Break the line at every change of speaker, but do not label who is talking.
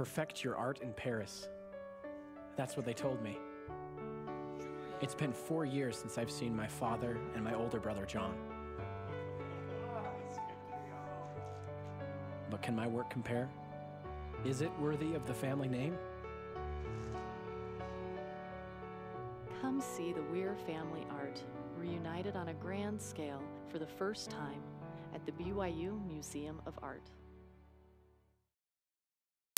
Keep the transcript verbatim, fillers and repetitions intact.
perfect your art in Paris. That's what they told me. It's been four years since I've seen my father and my older brother, John. But can my work compare? Is it worthy of the family name?
Come see the Weir family art reunited on a grand scale for the first time at the B Y U Museum of Art.